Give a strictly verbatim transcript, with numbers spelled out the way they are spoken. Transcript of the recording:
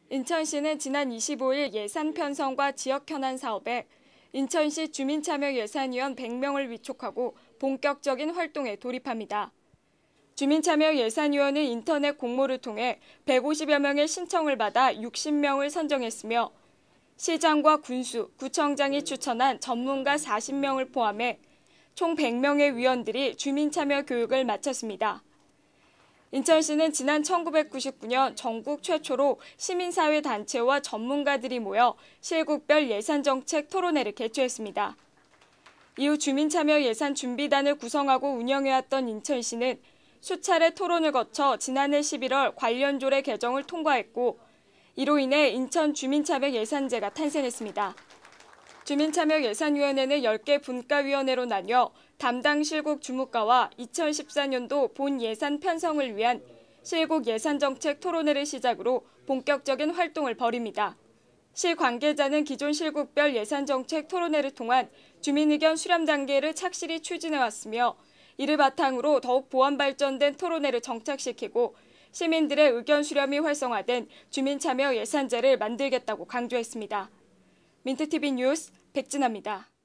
인천시는 지난 이십오일 예산 편성과 지역 현안 사업에 인천시 주민참여예산위원 백 명을 위촉하고 본격적인 활동에 돌입합니다. 주민참여예산위원은 인터넷 공모를 통해 백오십여 명의 신청을 받아 육십 명을 선정했으며 시장과 군수, 구청장이 추천한 전문가 사십 명을 포함해 총 백 명의 위원들이 주민참여 교육을 마쳤습니다. 인천시는 지난 천구백구십구년 전국 최초로 시민사회단체와 전문가들이 모여 실국별 예산정책 토론회를 개최했습니다. 이후 주민참여예산준비단을 구성하고 운영해왔던 인천시는 수차례 토론을 거쳐 지난해 십일월 관련 조례 개정을 통과했고 이로 인해 인천 주민참여예산제가 탄생했습니다. 주민참여예산위원회는 열 개 분과위원회로 나뉘어 담당 실국 주무과와 이천십사년도 본 예산 편성을 위한 실국 예산정책 토론회를 시작으로 본격적인 활동을 벌입니다. 시 관계자는 기존 실국별 예산정책 토론회를 통한 주민의견 수렴 단계를 착실히 추진해왔으며 이를 바탕으로 더욱 보완 발전된 토론회를 정착시키고 시민들의 의견 수렴이 활성화된 주민참여 예산제를 만들겠다고 강조했습니다. 민트티비 뉴스 백진아입니다.